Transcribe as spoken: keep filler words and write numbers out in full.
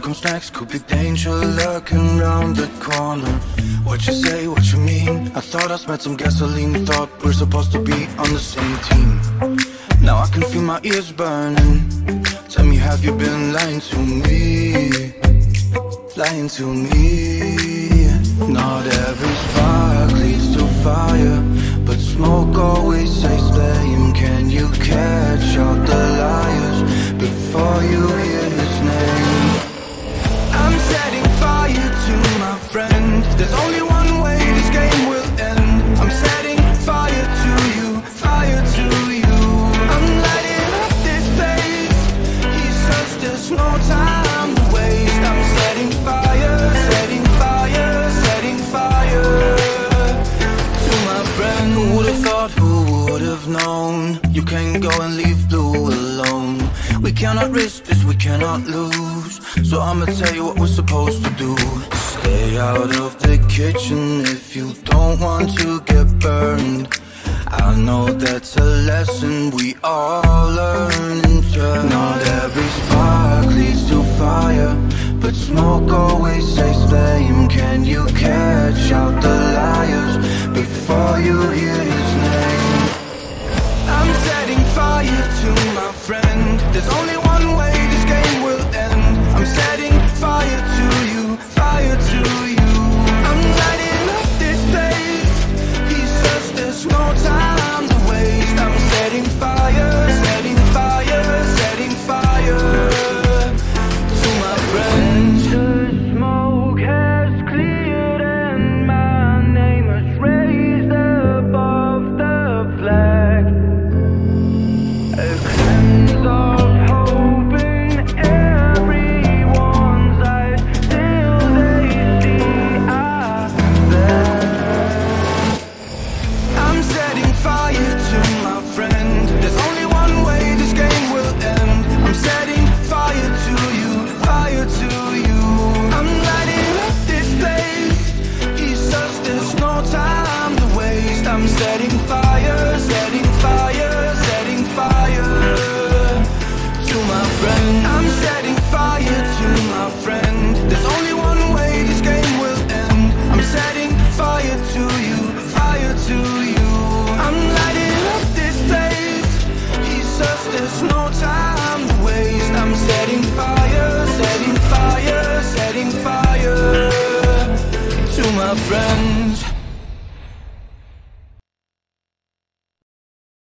comes next could be danger lurking round the corner. What you say, what you mean? I thought I smelled some gasoline, thought we're supposed to be on the same team. Now I can feel my ears burning. Tell me, have you been lying to me? Lying to me. Not every spark leads to fire, but smoke always stays flame. Can you catch out the liars before you hear his name? I'm setting fire to my friend. There's only one way this game will end. I'm setting fire to you, fire to you. I'm lighting up this place. He says there's no time to waste. I'm setting fire, setting fire, setting fire to my friend. Who would've thought, who would've known? You can't go and leave blue alone. We cannot risk this, we cannot lose. So I'ma tell you what we're supposed to do. Stay out of the kitchen if you don't want to get burned. I know that's a lesson we all learn in turn. Not every spark leads to fire, but smoke always stays flame. Can you catch out the liars before you hear his name? I'm setting fire to my friend. There's only one way this game will end. I'm setting fire to you, fire to you. I'm lighting up this place. He says there's no time to waste. I'm setting fire, setting fire, setting fire to my friend. The smoke has cleared and my name is raised above the flag. A cleanse of hope in everyone's eyes till they see I there. I'm setting fire to my friend. There's only one way this game will end. I'm setting fire to you, fire to you. I'm lighting up this place. He says there's no time to waste. I'm setting fire, setting fire, setting fire to my friend. I'm setting fire to my friend. There's only one way this game will end. I'm setting fire to you, fire to you. I'm lighting up this place. He says there's no time to waste. I'm setting fire, setting fire, setting fire to my friends.